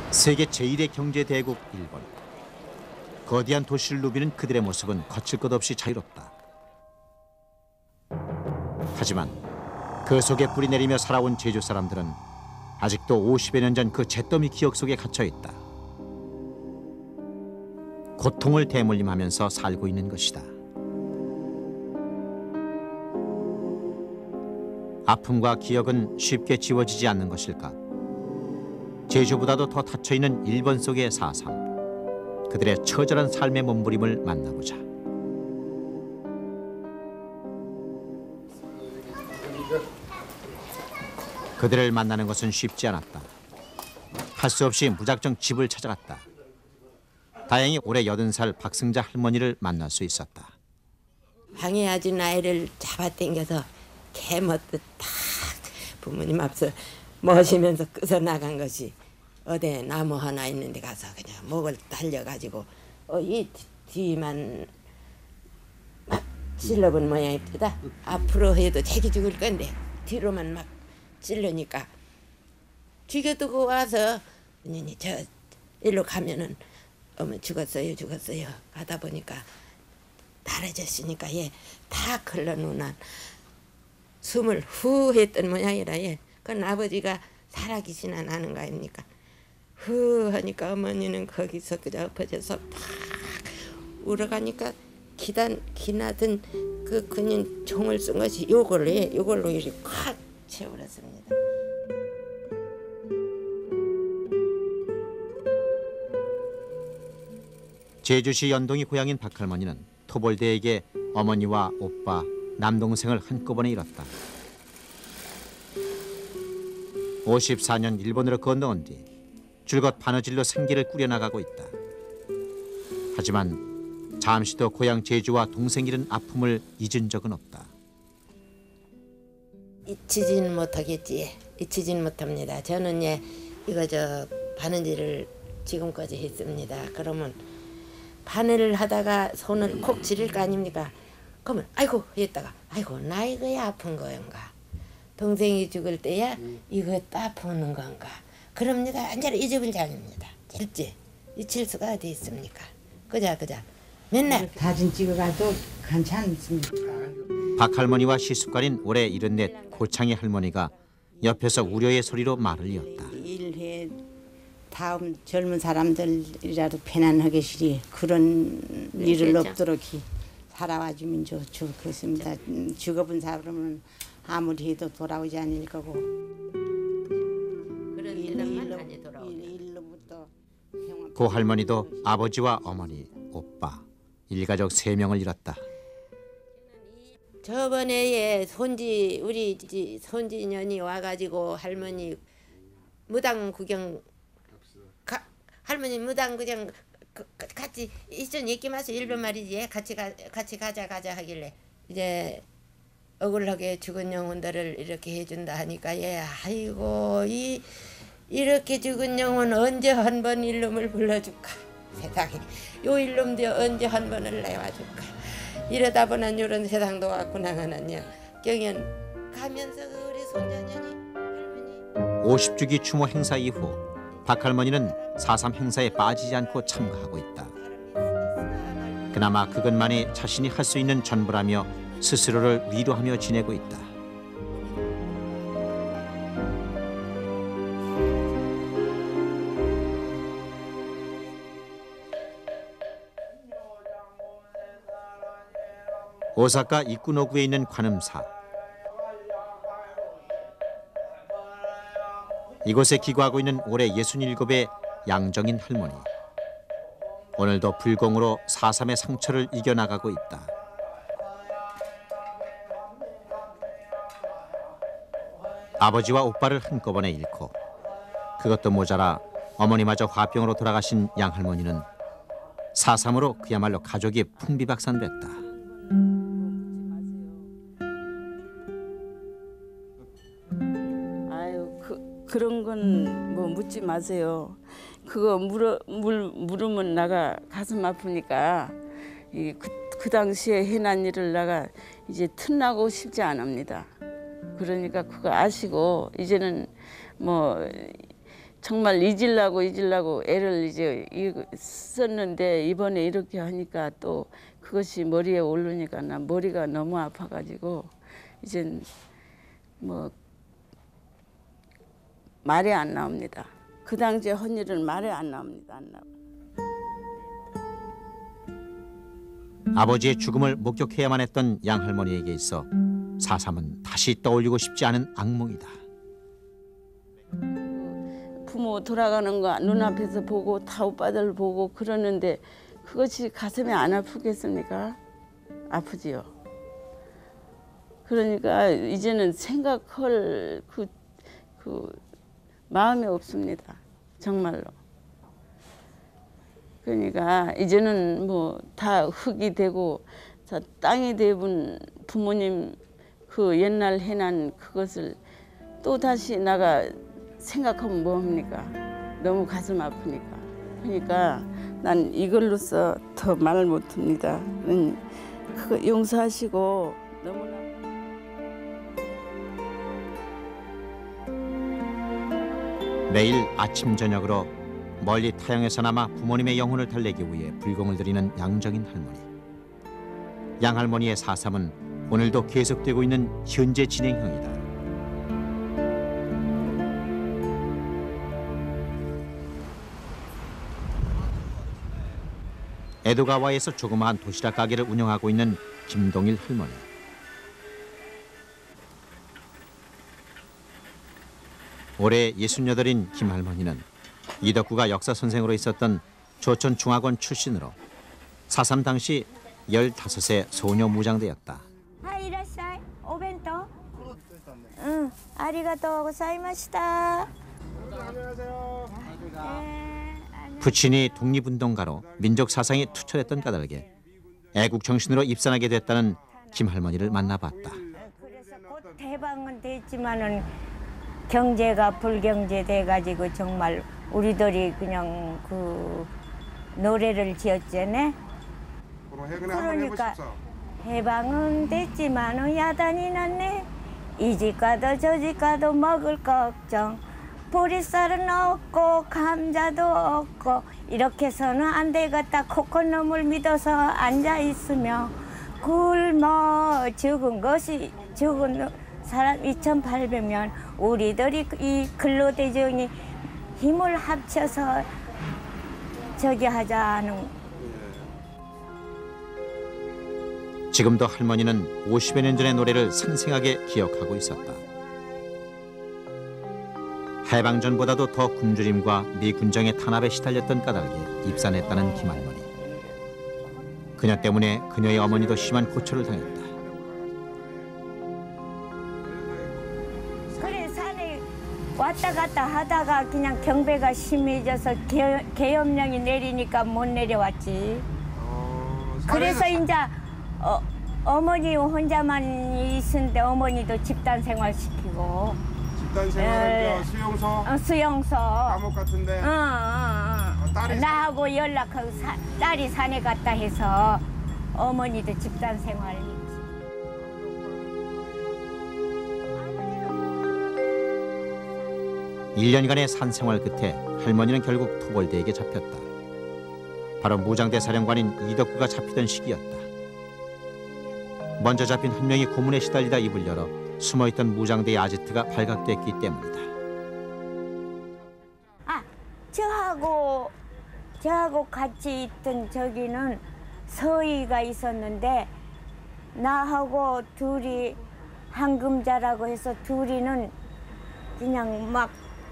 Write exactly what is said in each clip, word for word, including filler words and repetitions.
세계 제일의 경제 대국 일본. 거대한 도시를 누비는 그들의 모습은 거칠 것 없이 자유롭다. 하지만 그 속에 뿌리 내리며 살아온 제주 사람들은 아직도 오십여 년 전 그 잿더미 기억 속에 갇혀 있다. 고통을 대물림하면서 살고 있는 것이다. 아픔과 기억은 쉽게 지워지지 않는 것일까? 제주보다도 더 닫혀있는 일본 속의 사삼. 그들의 처절한 삶의 몸부림을 만나보자. 그들을 만나는 것은 쉽지 않았다. 할 수 없이 무작정 집을 찾아갔다. 다행히 올해 여든 살 박승자 할머니를 만날 수 있었다. 방해하지 나이를 잡아당겨서 개먹듯 탁 부모님 앞서 모시면서 끄서 나간 것이 어디 나무 하나 있는 데 가서 그냥 목을 달려가지고 어, 이 뒤만 막 찔러본 모양입니다. 앞으로 해도 되게 죽을 건데 뒤로만 막 찔르니까 죽여두고 와서 언니 저 일로 가면은 어머 죽었어요 죽었어요 가다 보니까 달아졌으니까 얘 다 흘러누난 숨을 후 했던 모양이라 얘 그건 아버지가 살아계시나 나는 거 아닙니까? 후 하니까 어머니는 거기서 그저 엎어져서 탁 울어가니까 기단 기나든 그 그냥 종을 쓴 것이 요걸로 해 요걸로 이렇게 콱 채워버렸습니다. 제주시 연동이 고향인 박할머니는 토벌대에게 어머니와 오빠, 남동생을 한꺼번에 잃었다. 오십사 년 일본으로 건너온 뒤 줄곧 바느질로 생계를 꾸려나가고 있다. 하지만 잠시도 고향 제주와 동생 잃은 아픔을 잊은 적은 없다. 잊히지는 못하겠지. 잊히지는 못합니다. 저는 예, 이거 저 바느질을 지금까지 했습니다. 그러면 바늘을 하다가 손을 콕 지릴 거 아닙니까? 그러면 아이고 했다가 아이고 나 이거야 아픈 거인가? 동생이 죽을 때야 이거 아프는 건가? 그럽니다. 완전히 잊어버리지 않습니다. 절제 잊힐 수가 어디 있습니까? 그자 그자 맨날 사진 찍어가도 괜찮습니까? 박할머니와 시숙관인 올해 일흔넷 고창희 할머니가 옆에서 우려의 소리로 말을 이었다. 일해 다음 젊은 사람들이라도 편안하게 시리 그런 네, 일을 그렇죠. 없도록 살아와주면 좋, 좋겠습니다. 음, 죽어본 사람은 아무리 해도 돌아오지 않을 거고. 그런 일로만 많이 돌아오죠. 고 할머니도 아버지와 어머니, 오빠, 일가족 세 명을 잃었다. 저번에 손지 우리 손지년이 와가지고 할머니 무당 구경 가, 할머니 무당 구경 그, 같이 있던 얘기마서 일본 말이지 같이 가 같이 가자 가자 하길래 이제 억울하게 죽은 영혼들을 이렇게 해준다 하니까 얘 아이고 이 이렇게 죽은 영혼 언제 한 번 일놈을 불러줄까 세상에 요 일놈도 언제 한 번을 내와줄까 이러다 보니 이런 세상도 왔구나 하느냐 경연 가면서 우리 손자년이 할머니 오십 주기 추모 행사 이후 박할머니는 사삼 행사에 빠지지 않고 참가하고 있다. 그나마 그것만이 자신이 할 수 있는 전부라며 스스로를 위로하며 지내고 있다. 오사카 이쿠노구에 있는 관음사. 이곳에 기거하고 있는 올해 예순일곱의 양정인 할머니. 오늘도 불공으로 사삼의 상처를 이겨나가고 있다. 아버지와 오빠를 한꺼번에 잃고 그것도 모자라 어머니마저 화병으로 돌아가신 양할머니는 사삼으로 그야말로 가족이 풍비박산됐다. 그런 건 뭐 묻지 마세요. 그거 물어, 물, 물으면 나가 가슴 아프니까 이 그, 그 당시에 해난 일을 나가 이제 틈나고 싶지 않습니다. 그러니까 그거 아시고 이제는 뭐 정말 잊으려고 잊으려고 애를 이제 썼는데 이번에 이렇게 하니까 또 그것이 머리에 오르니까 나 머리가 너무 아파가지고 이젠 뭐 말이 안 나옵니다. 그 당시에 한 일은 말이 안 나옵니다. 안 나와. 아버지의 죽음을 목격해야만 했던 양할머니에게 있어 사삼은 다시 떠올리고 싶지 않은 악몽이다. 부모 돌아가는 거 눈앞에서 보고 다 오빠들 보고 그러는데 그것이 가슴에 안 아프겠습니까? 아프지요. 그러니까 이제는 생각할 그, 그 마음이 없습니다. 정말로. 그러니까 이제는 뭐 다 흙이 되고 다 땅이 되본 부모님 그 옛날 해난 그것을 또 다시 나가 생각하면 뭐합니까? 너무 가슴 아프니까. 그러니까 난 이걸로써 더 말 못합니다. 그거 용서하시고 너무나. 매일 아침 저녁으로 멀리 타향에서나마 부모님의 영혼을 달래기 위해 불공을 들이는 양정인 할머니. 양할머니의 사삼은 오늘도 계속되고 있는 현재 진행형이다. 에도가와에서 조그마한 도시락 가게를 운영하고 있는 김동일 할머니. 올해 예순여덟인 김 할머니는 이덕구가 역사 선생으로 있었던 조천중학원 출신으로 사삼 당시 열다섯의 소녀 무장대였다. 아, 이라샤이. 오벤토. 응, 아리가또 고자이마시다. 안녕하세요. 부친이 독립운동가로 민족 사상이 투철했던 까닭에 애국 정신으로 입산하게 됐다는 김 할머니를 만나봤다. 그래서 곧 해방은 됐지만은 경제가 불경제 돼가지고 정말 우리들이 그냥 그 노래를 지었잖아. 그러니까 해방은 됐지만은 야단이 났네. 이 집 가도 저 집 가도 먹을 걱정. 보리쌀은 없고 감자도 없고 이렇게 해서는 안 되겠다. 코코넛을 믿어서 앉아 있으며 굶어 죽은 것이 죽은 사람 이천팔백 명 우리들이 이 근로대정이 힘을 합쳐서 저기 하자는. 지금도 할머니는 오십여 년 전의 노래를 생생하게 기억하고 있었다. 해방전보다도 더 굶주림과 미군정의 탄압에 시달렸던 까닭에 입산했다는 김 할머니. 그녀 때문에 그녀의 어머니도 심한 고초를 당했다. 그래 산에 왔다 갔다 하다가 그냥 경배가 심해져서 개, 계엄령이 내리니까 못 내려왔지. 어, 그래서 이제 어, 어머니 혼자만 있었는데 어머니도 집단 생활 시키고. 집단 생활 수용소, 어, 수용소. 감옥 같은데. 어, 어, 어. 딸이 나하고 연락하고 사, 딸이 산에 갔다 해서 어머니도 집단 생활 했지. 일 년간의 산 생활 끝에 할머니는 결국 토벌대에게 잡혔다. 바로 무장대 사령관인 이덕구가 잡히던 시기였다. 먼저 잡힌 한 명이 고문에 시달리다 입을 열어 숨어있던 무장대의 아지트가 발각됐기 때문이다. 아, 저하고 저하고 같이 있던 저기는 서희가 있었는데 나하고 둘이 한금자라고 해서 둘이는 그냥 막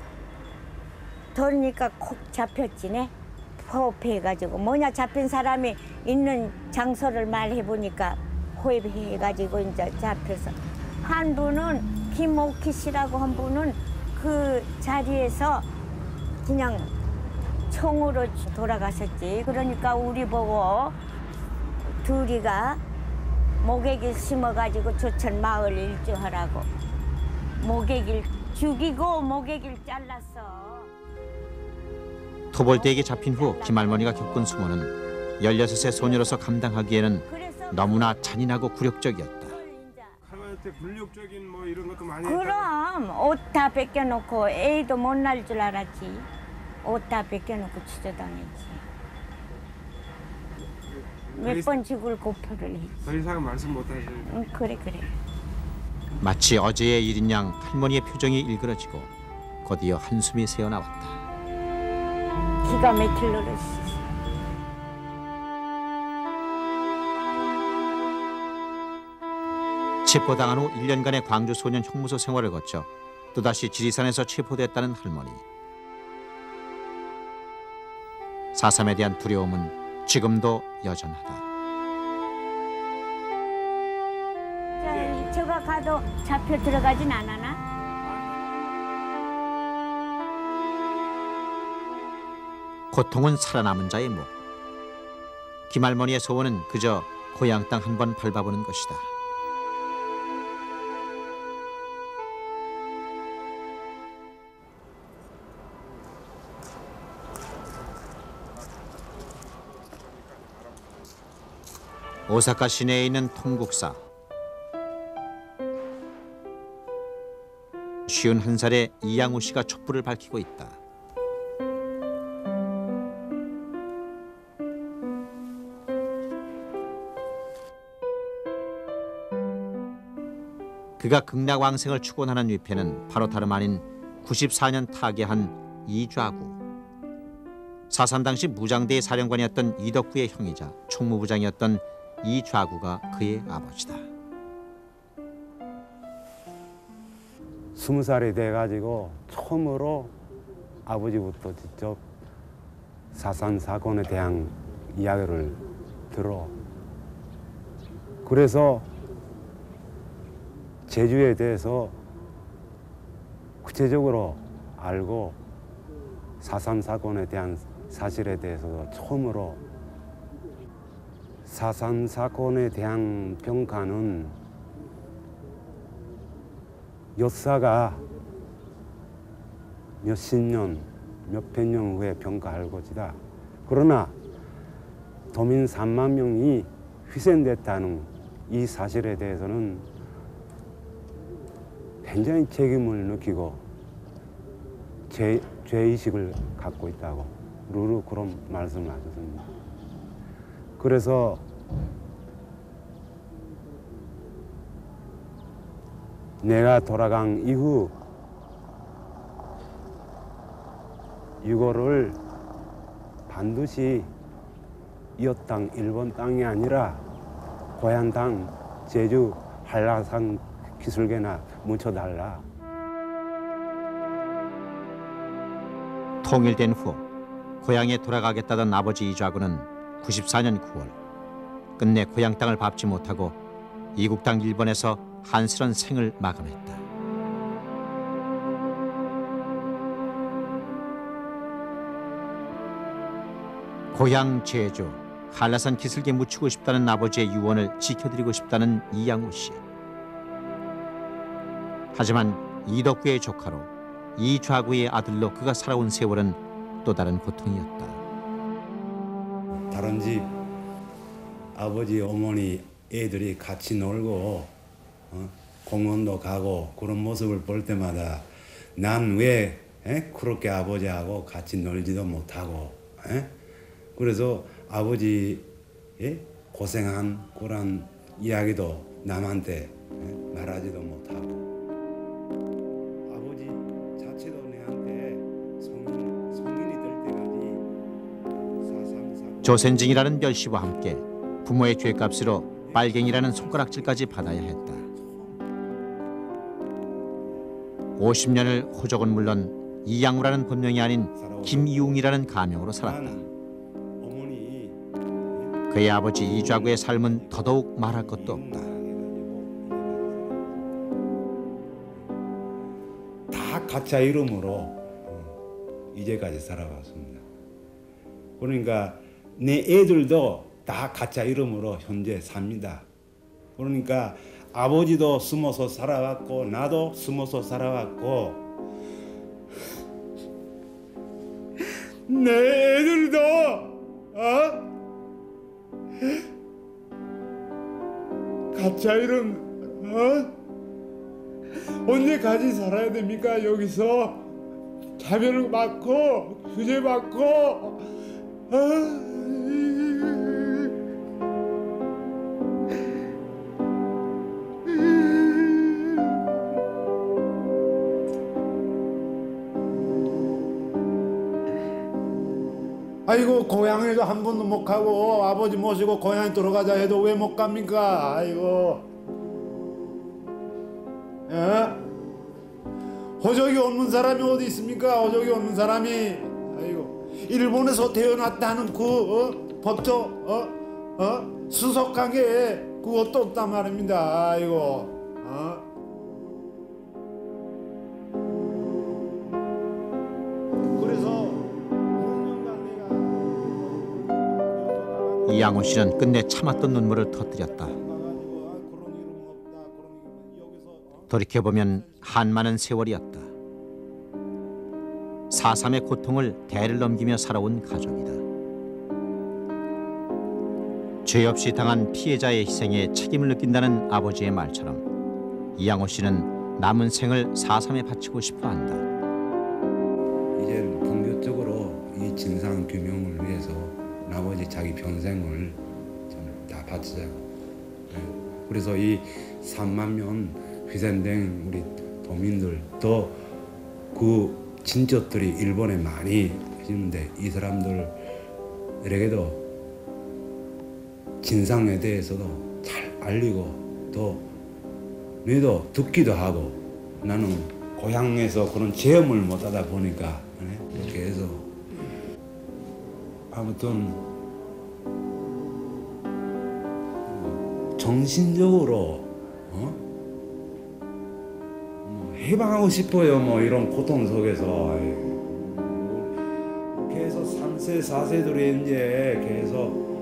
돌니까 콕 잡혔지네. 호흡해가지고 뭐냐 잡힌 사람이 있는 장소를 말해보니까 호흡해가지고 이제 잡혀서 한 분은 김옥희 씨라고 한 분은 그 자리에서 그냥 총으로 돌아가셨지. 그러니까 우리 보고 둘이가 모객일 심어가지고 조천 마을 일주하라고 모객일 죽이고 모객일 잘랐어. 토벌대에게 잡힌 후 김할머니가 겪은 수모는 열여섯의 소녀로서 감당하기에는 너무나 잔인하고 굴욕적이었다. 할머니한테 굴욕적인 뭐 이런 것도 많이 했다고. 그럼 옷 다 벗겨놓고 애도 못 날 줄 알았지. 옷 다 벗겨놓고 치저다녔지. 몇 번 죽을 고표를 했지. 더 이상 말씀 못하시죠. 응, 그래 그래. 마치 어제의 일인 양 할머니의 표정이 일그러지고 곧이어 한숨이 새어나왔다. 기가 막힐 노릇이지. 체포당한 후 일 년간의 광주 소년 형무소 생활을 거쳐 또다시 지리산에서 체포됐다는 할머니. 사삼에 대한 두려움은 지금도 여전하다. 저, 저가 가도 잡혀 들어가진 않아나? 고통은 살아남은 자의 목. 김할머니의 소원은 그저 고향 땅 한 번 밟아보는 것이다. 오사카 시내에 있는 통국사. 쉰한 살의 이양우 씨가 촛불을 밝히고 있다. 그가 극락왕생을 축원하는 위패는 바로 다름 아닌 구십사 년 타계한 이좌구. 사삼 당시 무장대의 사령관이었던 이덕구의 형이자 총무부장이었던 이좌구가 그의 아버지다. 스무 살이 돼가지고 처음으로 아버지부터 직접 사삼 사건에 대한 이야기를 들어. 그래서 제주에 대해서 구체적으로 알고 사삼 사건에 대한 사실에 대해서 처음으로 사삼 사건에 대한 평가는 역사가 몇십 년, 몇백 년 후에 평가할 것이다. 그러나 도민 삼만 명이 희생됐다는 이 사실에 대해서는 굉장히 책임을 느끼고 죄, 죄의식을 갖고 있다고 루루 그런 말씀을 하셨습니다. 그래서 내가 돌아간 이후 이거를 반드시 이 땅, 일본 땅이 아니라 고향 땅, 제주 한라산 기술계나 묻혀달라. 통일된 후 고향에 돌아가겠다던 아버지 이좌구는 구십사 년 구월 끝내 고향 땅을 밟지 못하고 이국 땅 일본에서 한스런 생을 마감했다. 고향 제주 한라산 기슭에 묻히고 싶다는 아버지의 유언을 지켜드리고 싶다는 이양우 씨. 하지만 이덕구의 조카로 이좌구의 아들로 그가 살아온 세월은 또 다른 고통이었다. 다른 집 아버지, 어머니, 애들이 같이 놀고 어? 공원도 가고 그런 모습을 볼 때마다 난 왜 그렇게 아버지하고 같이 놀지도 못하고 에? 그래서 아버지 에? 고생한 그런 이야기도 남한테 에? 말하지도 못하고 아버지 자체도 내한테 성인, 성인이 될 때까지 사삼사 조센징이라는 멸시와 함께 부모의 죄값으로 빨갱이라는 손가락질까지 받아야 했다. 오십 년을 호적은 물론 이양우라는 본명이 아닌 김이웅이라는 가명으로 살았다. 그의 아버지 이좌구의 삶은 더더욱 말할 것도 없다. 다 가짜 이름으로 이제까지 살아왔습니다. 그러니까 내 애들도 다 가짜 이름으로 현재 삽니다. 그러니까 아버지도 숨어서 살아왔고 나도 숨어서 살아왔고 내 애들도 어? 가짜 이름 어? 언제까지 살아야 됩니까 여기서? 차별을 받고 규제받고 아, 아이고 고향에도 한 번도 못 가고 아버지 모시고 고향에 들어가자 해도 왜 못 갑니까? 아이고 예? 호적이 없는 사람이 어디 있습니까? 호적이 없는 사람이 아이고 일본에서 태어났다는 그 어? 법조 어? 어? 수석관계 그것도 없단 말입니다. 아이고 어? 이양훈 씨는 끝내 참았던 눈물을 터뜨렸다. 돌이켜보면 한많은 세월이었다. 사삼의 고통을 대를 넘기며 살아온 가족이다. 죄 없이 당한 피해자의 희생에 책임을 느낀다는 아버지의 말처럼 이양훈 씨는 남은 생을 사삼에 바치고 싶어한다. 이제 본격적으로 이 진상 규명을 위해서 나머지 자기 평생을 다 바치자고. 그래서 이 삼만 명 희생된 우리 도민들 또 그 친척들이 일본에 많이 계시는데 이 사람들에게도 진상에 대해서도 잘 알리고 또 너희도 듣기도 하고 나는 고향에서 그런 체험을 못하다 보니까 이렇게 해서 아무튼 정신적으로 어? 해방하고 싶어요. 뭐 이런 고통 속에서 계속 삼 세 사 세들이 이제 계속